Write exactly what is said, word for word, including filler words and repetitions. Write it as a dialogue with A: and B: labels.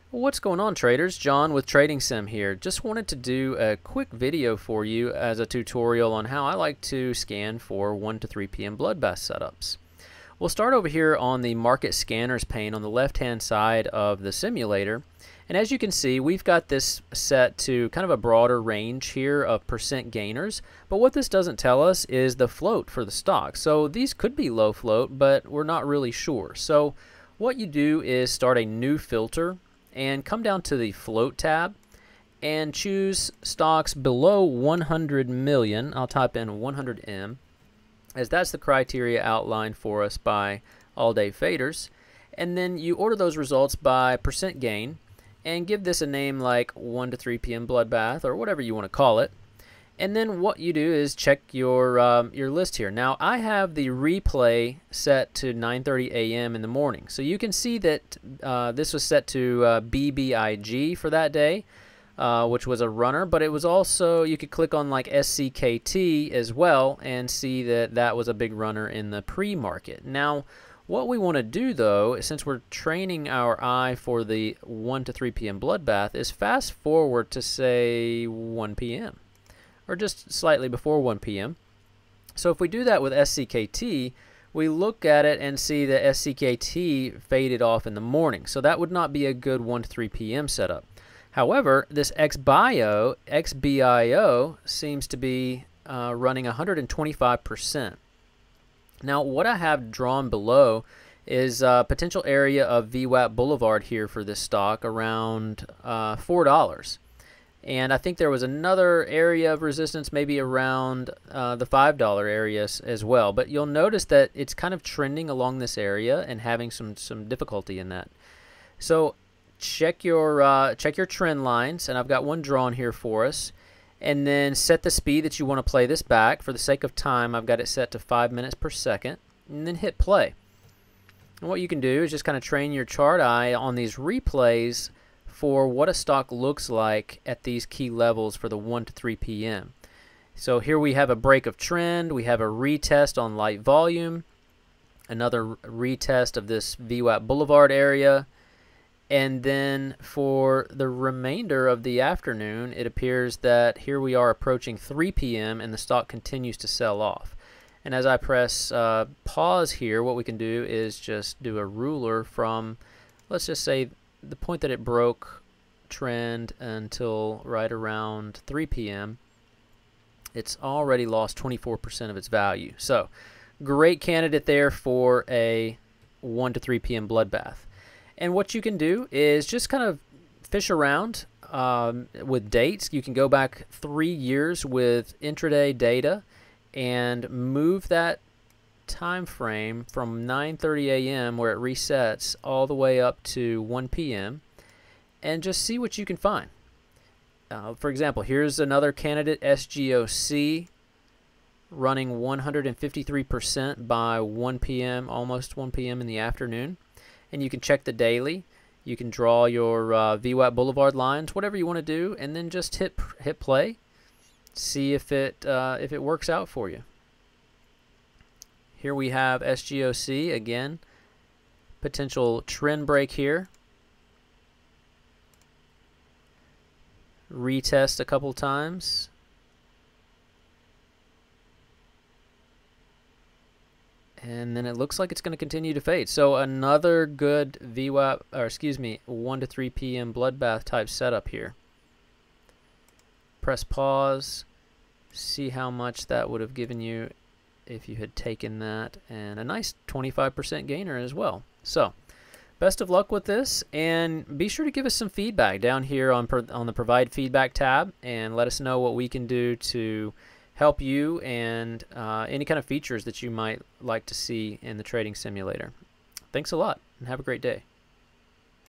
A: What's going on, traders? John with TradingSim here. Just wanted to do a quick video for you as a tutorial on how I like to scan for one to three P M Bloodbath setups. We'll start over here on the Market Scanners pane on the left-hand side of the simulator. And as you can see, we've got this set to kind of a broader range here of percent gainers. But what this doesn't tell us is the float for the stock. So these could be low float, but we're not really sure. So what you do is start a new filter and come down to the float tab and choose stocks below one hundred million. I'll type in one hundred M, as that's the criteria outlined for us by All Day Faders. And then you order those results by percent gain and give this a name like one to three P M Bloodbath or whatever you want to call it. And then what you do is check your um, your list here. Now I have the replay set to nine thirty A M in the morning, so you can see that uh, this was set to uh, B B I G for that day, uh, which was a runner. But it was also, you could click on like S C K T as well and see that that was a big runner in the pre-market. Now what we want to do though, since we're training our eye for the one to three P M Bloodbath, is fast forward to say one P M or just slightly before one P M So if we do that with S C K T, we look at it and see that S C K T faded off in the morning. So that would not be a good one to three P M setup. However, this X B I O, X B I O seems to be uh, running one hundred twenty-five percent. Now what I have drawn below is a potential area of V WAP Boulevard here for this stock around uh, four dollars. And I think there was another area of resistance maybe around uh, the five dollar area as well. But you'll notice that it's kind of trending along this area and having some, some difficulty in that. So check your, uh, check your trend lines, and I've got one drawn here for us. And then set the speed that you want to play this back. For the sake of time, I've got it set to five minutes per second. And then hit play. And what you can do is just kind of train your chart eye on these replays for what a stock looks like at these key levels for the one to three P M So here we have a break of trend, we have a retest on light volume, another retest of this V WAP Boulevard area, and then for the remainder of the afternoon, it appears that here we are approaching three P M and the stock continues to sell off. And as I press uh, pause here, what we can do is just do a ruler from, let's just say, the point that it broke trend until right around three P M It's already lost twenty-four percent of its value. So great candidate there for a one to three P M Bloodbath. And what you can do is just kind of fish around um, with dates. You can go back three years with intraday data and move that time frame from nine thirty A M where it resets all the way up to one P M and just see what you can find. Uh, for example, here's another candidate, S G O C, running one hundred fifty-three percent by one P M, almost one P M in the afternoon. And you can check the daily. You can draw your uh, V WAP Boulevard lines, whatever you want to do, and then just hit hit play. See if it uh, if it works out for you. Here we have S G O C again, potential trend break here. Retest a couple times. And then it looks like it's going to continue to fade. So another good V WAP, or excuse me, one to three P M Bloodbath type setup here. Press pause, see how much that would have given you if you had taken that, and a nice twenty-five percent gainer as well. So best of luck with this, and be sure to give us some feedback down here on, on the Provide Feedback tab, and let us know what we can do to help you and uh, any kind of features that you might like to see in the trading simulator. Thanks a lot, and have a great day.